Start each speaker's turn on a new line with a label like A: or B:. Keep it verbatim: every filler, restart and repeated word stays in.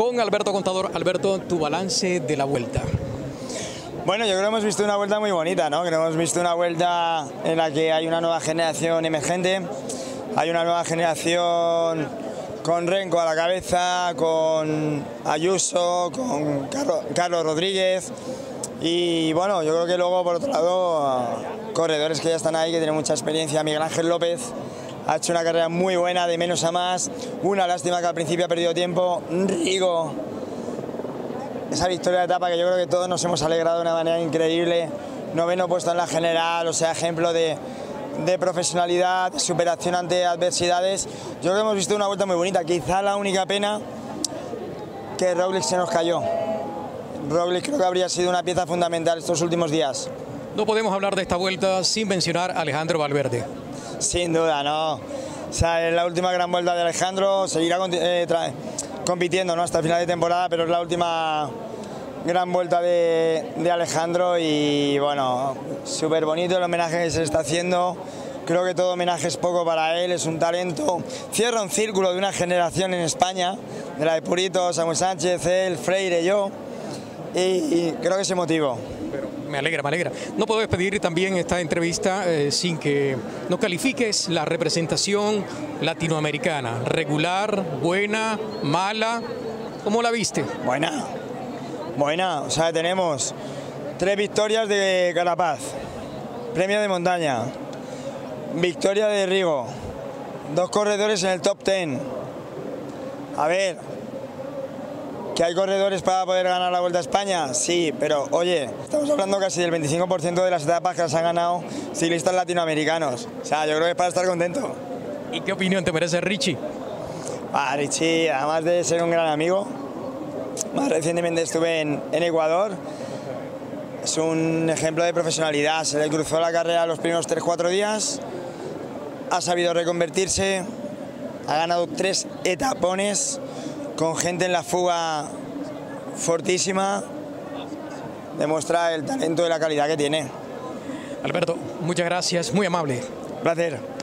A: con Alberto Contador. Alberto, tu balance de la vuelta.
B: Bueno, yo creo que hemos visto una vuelta muy bonita, ¿no? Que hemos visto una vuelta en la que hay una nueva generación emergente, hay una nueva generación con Renko a la cabeza, con Ayuso, con Carlos, Carlos Rodríguez y bueno, yo creo que luego por otro lado corredores que ya están ahí, que tienen mucha experiencia. Miguel Ángel López ha hecho una carrera muy buena, de menos a más, una lástima que al principio ha perdido tiempo. Rigo, esa victoria de etapa que yo creo que todos nos hemos alegrado de una manera increíble, noveno puesto en la general, o sea, ejemplo de, de profesionalidad, de superación ante adversidades. Yo creo que hemos visto una vuelta muy bonita, quizá la única pena que Roglic se nos cayó. Roglic creo que habría sido una pieza fundamental estos últimos días.
A: No podemos hablar de esta vuelta sin mencionar a Alejandro Valverde.
B: Sin duda, no. O sea, es la última gran vuelta de Alejandro, seguirá eh, compitiendo, ¿no?, hasta el final de temporada, pero es la última gran vuelta de, de Alejandro y bueno, súper bonito el homenaje que se está haciendo. Creo que todo homenaje es poco para él, es un talento. Cierra un círculo de una generación en España, de la de Purito, Samuel Sánchez, él, Freire, yo, y, y creo que es emotivo.
A: Pero me alegra, me alegra. No puedo despedir también esta entrevista eh, sin que no califiques la representación latinoamericana. Regular, buena, mala. ¿Cómo la viste?
B: Buena, buena. O sea, tenemos tres victorias de Carapaz, premio de montaña, victoria de Rigo, dos corredores en el top ten. A ver, ¿que hay corredores para poder ganar la Vuelta a España? Sí, pero oye, estamos hablando casi del veinticinco por ciento de las etapas que las han ganado ciclistas latinoamericanos. O sea, yo creo que es para estar contento.
A: ¿Y qué opinión te merece Richie?
B: Ah, Richie, además de ser un gran amigo, más recientemente estuve en, en Ecuador, es un ejemplo de profesionalidad. Se le cruzó la carrera los primeros tres cuatro días, ha sabido reconvertirse, ha ganado tres etapones con gente en la fuga fortísima, demuestra el talento y la calidad que tiene.
A: Alberto, muchas gracias, muy amable.
B: Placer.